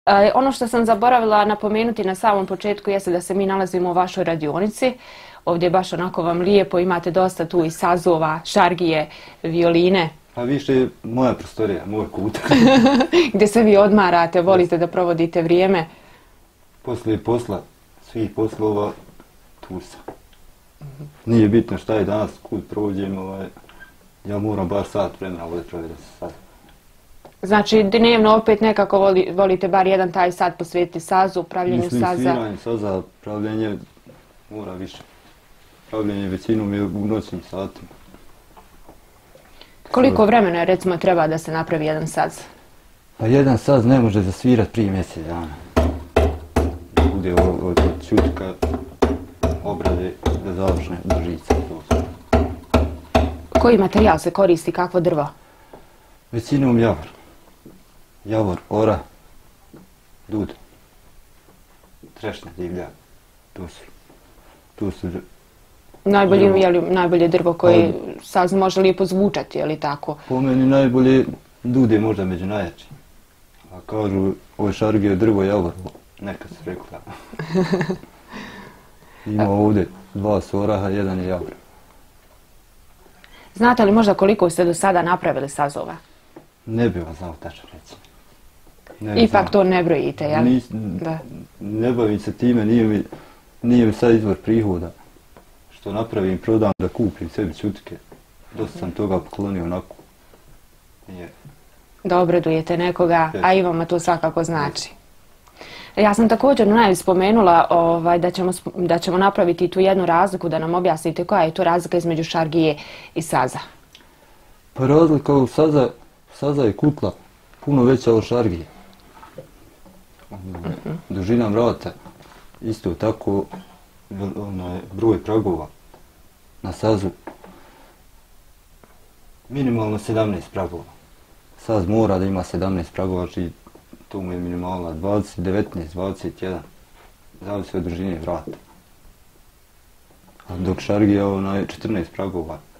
Ono što sam zaboravila napomenuti na samom početku jeste da se mi nalazimo u vašoj radionici. Ovdje je baš onako vam lijepo, imate dosta tu i sazova, šargije, violine. Pa više je moja prostorija, moj kut. Gdje se vi odmarate, volite da provodite vrijeme. Poslije posla, svih poslova, tu sam. Nije bitno šta je danas, kud prođem, ja moram bar sat vremena ovdje provjeriti sad. Znači, dnevno opet nekako volite bar jedan taj sat posvetiti sazu, pravljenju saza? Mislim, sviranje saza, pravljenje mora više. Pravljenje većinom je u noćnim satima. Koliko vremena recimo treba da se napravi jedan saz? Pa jedan saz ne može zasvirati prije mjesec dana. Bude od čutka, obrade, da završne do žica. Koji materijal se koristi, kakvo drvo? Većinom javor. Javor, ora, dud, trešnja, divlja. Tu su najbolje drvo koje saz može lijepo zvučati, je li tako? Po meni najbolje dud je možda među najjačim. A kažu, ovo šargije drvo javor, neka se rekla. Ima ovdje 2 su oraha, 1 je javor. Znate li možda koliko ste do sada napravili sazova? Ne bi vam znao tačno reći. Ipak to ne brojite, jel? Ne bavim se time, nije mi sad izvor prihoda. Što napravim, prodam da kupim sebi čutke. Dosta sam toga poklonio onako. Da obradujete nekoga, a i vama to svakako znači. Ja sam također u najavi spomenula da ćemo napraviti tu jednu razliku, da nam objasnite koja je to razlika između šargije i saza. Pa razlika u saza je kutla puno veća od šargije. Dužina vrata, isto tako broj pragova na sazu. Minimalno 17 pragova. Saz mora da ima 17 pragova, znači to mu je minimalna 20, 19, 21. Zavisi od dužine vrata. Dok šargija je 14 pragova.